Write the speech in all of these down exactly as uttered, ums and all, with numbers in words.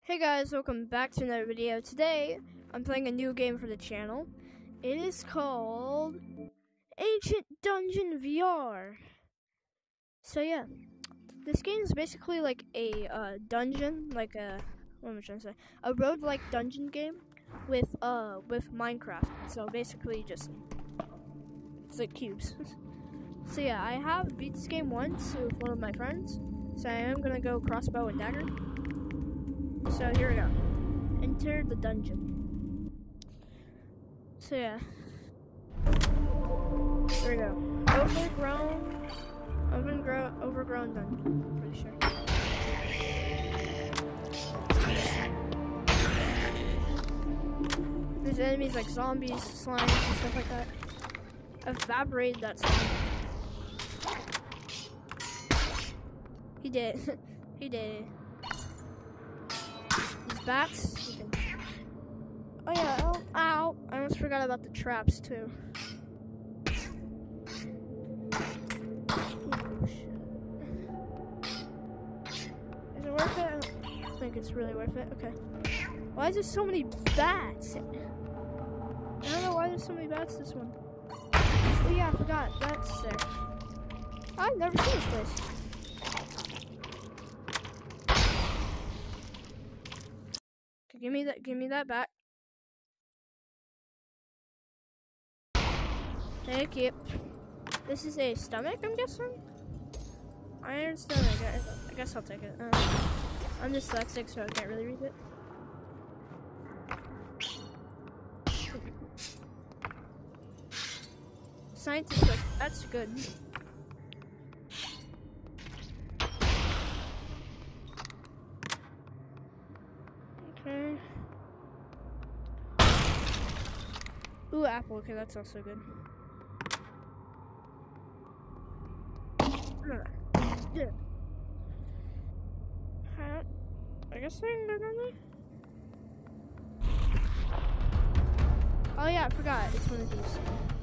Hey guys, welcome back to another video. Today, I'm playing a new game for the channel. It is called Ancient Dungeon V R. So yeah, this game is basically like a uh, dungeon, like a, what am I trying to say? A road-like dungeon game with uh with Minecraft. So basically just, it's like cubes. So yeah, I have beat this game once with one of my friends. So I am gonna go crossbow and dagger. So here we go. Enter the dungeon. So yeah. Here we go. Overgrown, overgrown, overgrown dungeon. Pretty sure. There's enemies like zombies, slimes, and stuff like that. Evaporated that slime. He did. He did. Bats. You can... Oh yeah, oh, ow. I almost forgot about the traps too. Oh, shit. Is it worth it? I don't think it's really worth it. Okay. Why is there so many bats? I don't know why there's so many bats this one. Oh yeah, I forgot. That's there. I've never seen this place. Give me that, give me that back. Thank you. This is a stomach, I'm guessing? Iron stomach, I, I guess I'll take it. Uh, I'm dyslexic, so I can't really read it. Scientific, that's good. Okay. Ooh, apple. Okay, that's also good. Yeah. Uh, I guess I can go down there. Oh yeah, I forgot. It's one of these.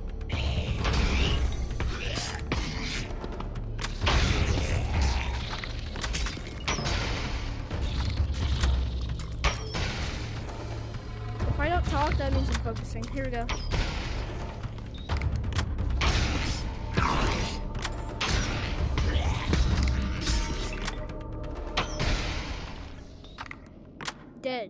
If I don't talk, that means I'm focusing. Here we go. Dead.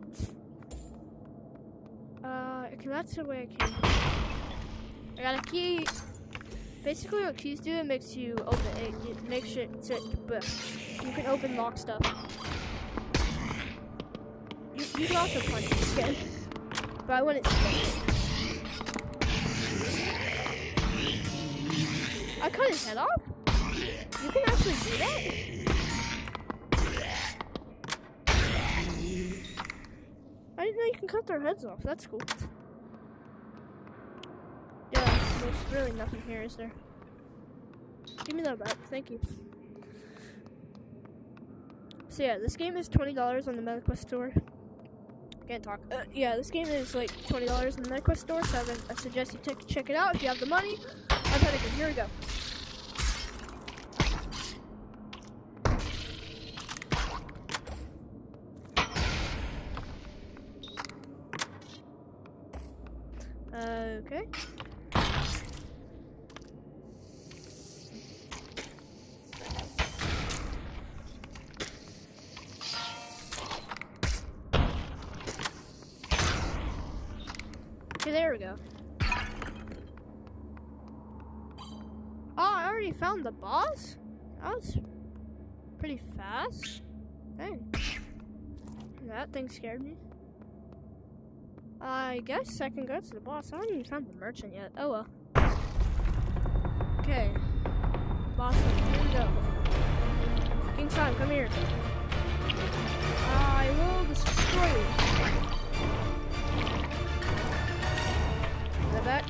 Uh, okay, that's the way I came. I got a key. Basically, what keys do, it makes you open it. It makes it so you can open lock stuff. You, you can also punch this guy. But I wouldn't say I cut his head off? You can actually do that? I didn't know you can cut their heads off. That's cool. Yeah, there's really nothing here, is there? Give me that back. Thank you. So yeah, this game is twenty dollars on the MetaQuest store. Can't talk. Uh, yeah, this game is like twenty dollars in the MetaQuest store, so I, I suggest you check check it out if you have the money. I'm trying to get. Here we go. Uh, okay. Okay, there we go. Oh, I already found the boss? That was pretty fast. Dang. That thing scared me. I guess I can go to the boss. I haven't even found the merchant yet. Oh well. Okay. Boss, here we go. King Son, come here. I will destroy you. Back.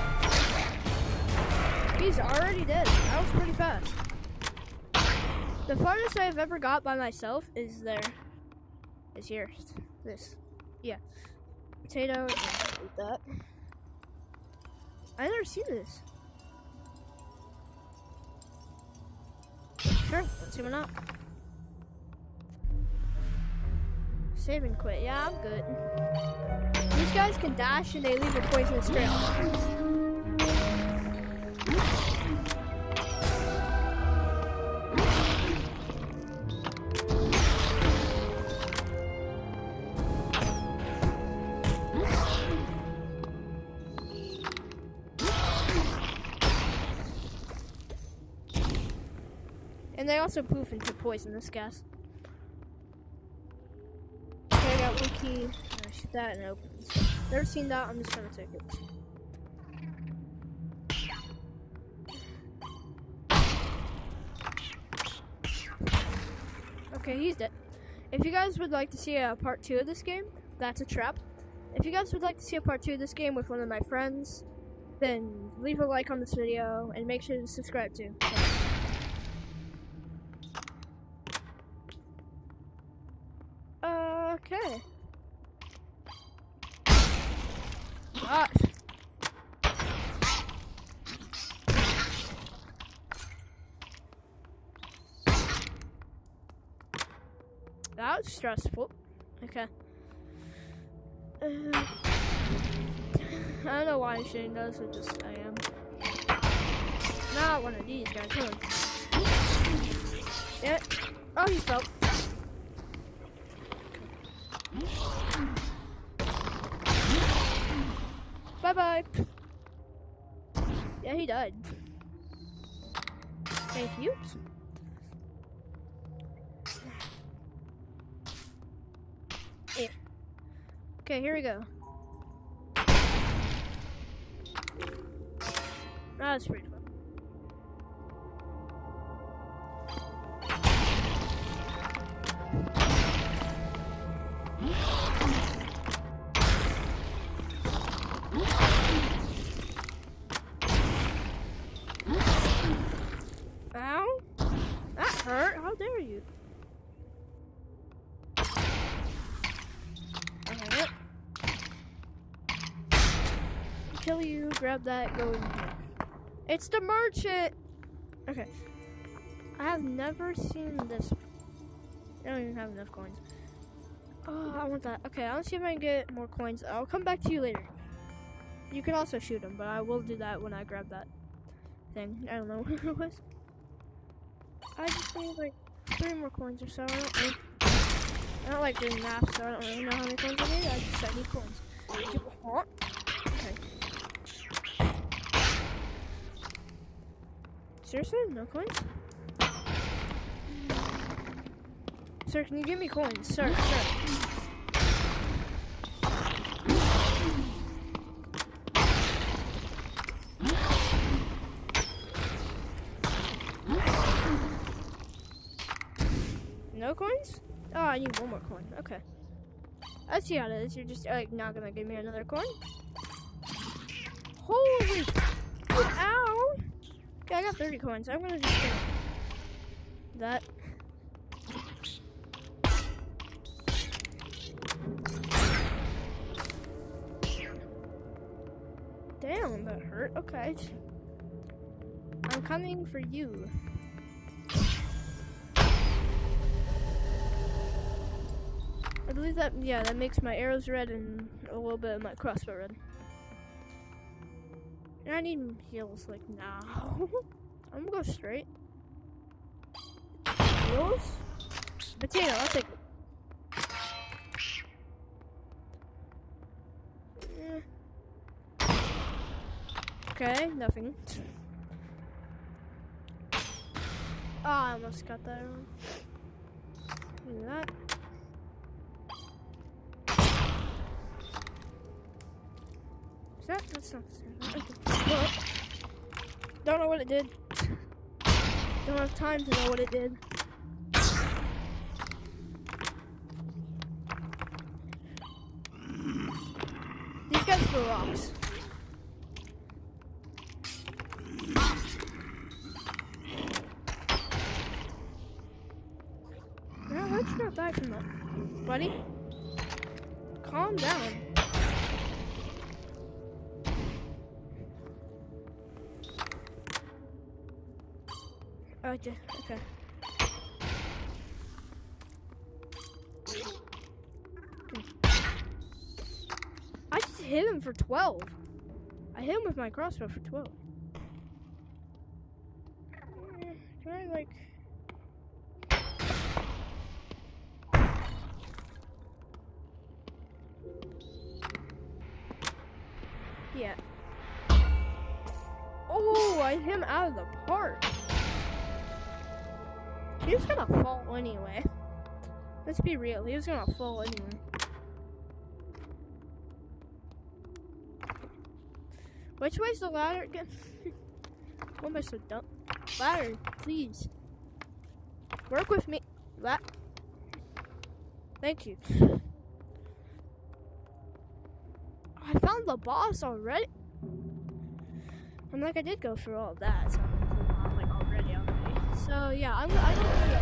He's already dead. That was pretty fast. The farthest I've ever got by myself is there. Is here. This. Yeah. Potato. Yeah, eat that. I never seen this. Sure, let's see what not. Save and quit. Yeah, I'm good. These guys can dash and they leave a poisonous trail. And they also poof into poisonous gas. Okay, I got one key. I shoot that and it opens. Never seen that, I'm just gonna take it. Okay, he's dead. If you guys would like to see a part two of this game, that's a trap. If you guys would like to see a part two of this game with one of my friends, then leave a like on this video and make sure to subscribe too. So. Okay. Gosh. That was stressful. Okay. Uh, I don't know why I'm shooting those, but just I am. Not one of these guys. Come on. Yeah. Oh, he fell. Bye bye. Yeah, he died. Thank you. Yeah. Okay, here we go. That's pretty fun. Ow! That hurt. How dare you? Okay. Kill you. Grab that. Go in here. It's the merchant. Okay. I have never seen this. I don't even have enough coins. Oh, I want that. Okay, I'll see if I can get more coins. I'll come back to you later. You can also shoot him, but I will do that when I grab that thing. I don't know what it was. I just need like three more coins or so. I don't, really, I don't like doing math, so I don't really know how many coins I need. I just I need coins. Okay. Seriously? No coins? Sir, can you give me coins? Sir, sir. No coins? Oh, I need one more coin. Okay. I see how it is. You're just like not gonna give me another coin. Holy! Ow! Okay, I got thirty coins. I'm gonna just get that. Damn, that hurt. Okay. I'm coming for you. I believe that, yeah, that makes my arrows red and a little bit of my crossbow red. And I need heals, like, now. I'm gonna go straight. Heals? Potato, I'll take it. Yeah. Okay, nothing. Ah, oh, I almost got that wrong. Do that. Is that? That's not the same. Okay. Don't know what it did. Don't have time to know what it did. These guys throw rocks. how'd you not die from that? Buddy? Calm down. Oh, just, okay. I just hit him for twelve. I hit him with my crossbow for twelve. Can I, like... Yeah. Oh, I hit him out of the park. He was gonna fall anyway. Let's be real, he was gonna fall anyway. Which way's the ladder again? What am I so dumb? Ladder, please. Work with me. La Thank you. I found the boss already. I'm like, I did go through all of that, so I'm like already already. So yeah, I'm I don't really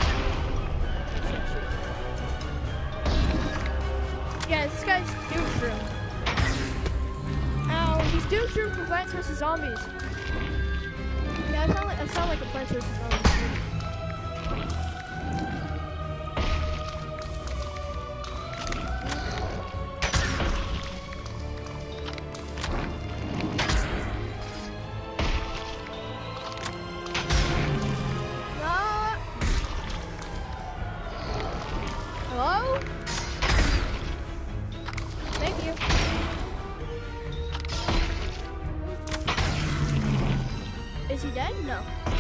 Yeah, this guy's Doomshroom. Ow, he's Doomshroom from Plants versus. Zombies. Yeah, I sound like I sound like a Plants versus. Zombies. Hello? Thank you. Is he dead? No.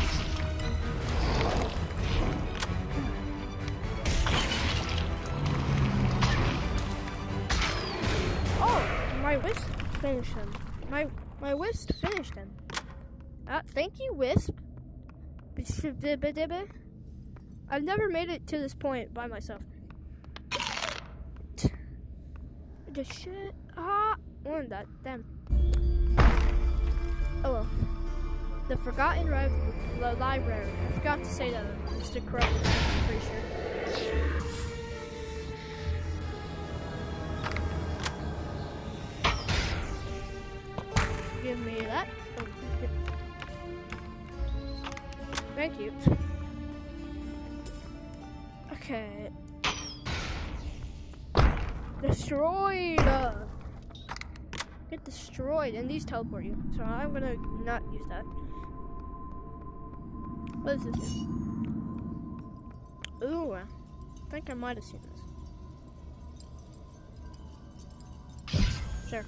Oh, my Wisp finished him. My my Wisp finished him. Uh, thank you, Wisp. I've never made it to this point by myself. The shit. Ah, one that. Damn. Oh well. The Forgotten Ri the Library. I forgot to say that, Mister Crow. I'm pretty sure. Give me that. Oh, thank you. Okay. Destroyed! Uh, get destroyed, and these teleport you. So I'm gonna not use that. What is this? Ooh, I think I might have seen this. Sure.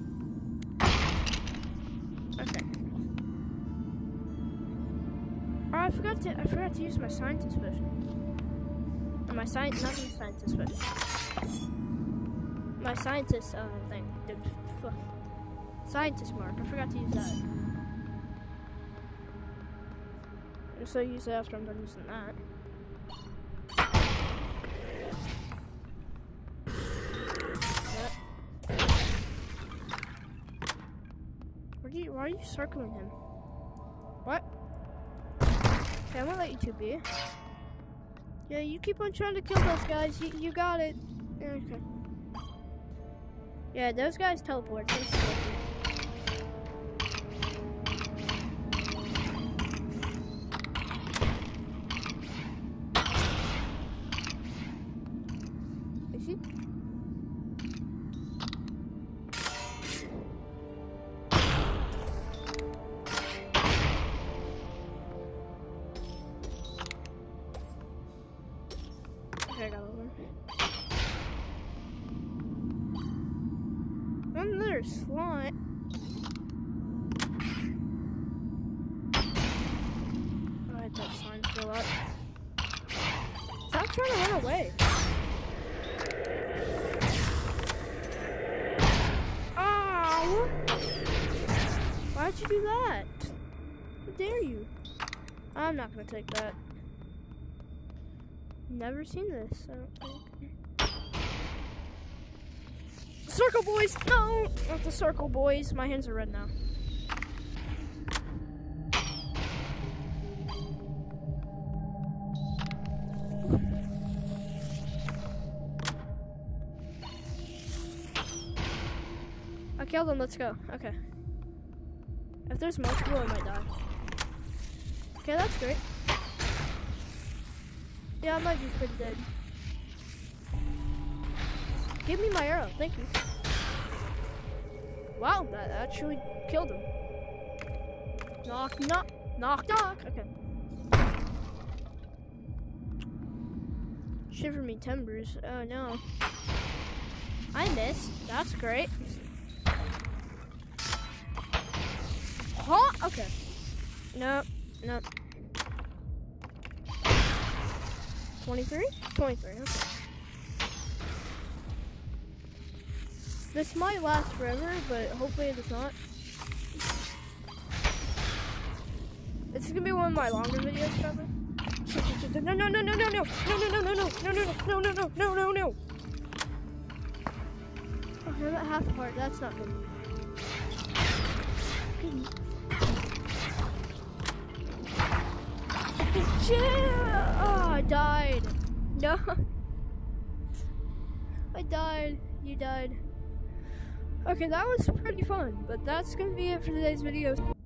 Okay. Oh, I forgot to. I forgot to use my scientist potion. Or my science, not my scientist potion. My scientist uh, thing. The f scientist mark. I forgot to use that. So I use it after I'm done using that. Where do you, why are you circling him? What? Okay, I'm gonna let you two be. Yeah, you keep on trying to kill those guys. You, you got it. Yeah, okay. Yeah, those guys teleport. They're slippery. Is he? Okay, I got over. Another slot. Oh, I had that slime fill up. Stop trying to run away. Oh! Why'd you do that? How dare you? I'm not gonna take that. Never seen this, I don't think. Circle boys! No! Not the circle boys. My hands are red now. killed him, let's go. Okay. If there's multiple, I might die. Okay, that's great. Yeah, I might be pretty dead. Give me my arrow, thank you. Wow, that actually killed him. Knock, knock, knock, knock. Okay. Shiver me timbers. Oh no. I missed. That's great. Huh? Okay. Nope. Nope. twenty-three? twenty-three. Okay. This might last forever, but hopefully it does not. This is gonna be one of my longer videos, probably. No, no, no, no, no, no, no, no, no, no, no, no, no, no, no, no, no, no, no. Okay, I'm at half a heart. That's not good. Good. Oh, I died. No. I died. You died. Okay, that was pretty fun, but that's gonna be it for today's video.